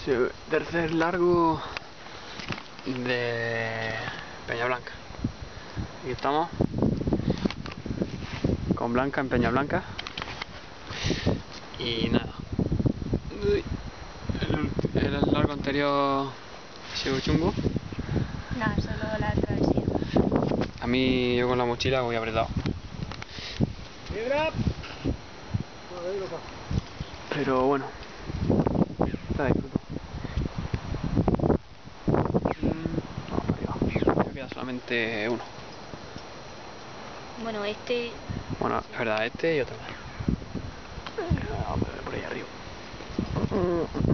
Sí, tercer largo de Peñablanca. Aquí estamos con Blanca en Peñablanca. Y nada. El largo anterior ha sido chungo. No, solo la travesía. A mí, yo con la mochila voy apretado. Pero bueno, la disfruto. Vamos para arriba. Me queda solamente uno. Bueno, Bueno, es verdad, este y otro más. Vamos por ahí arriba.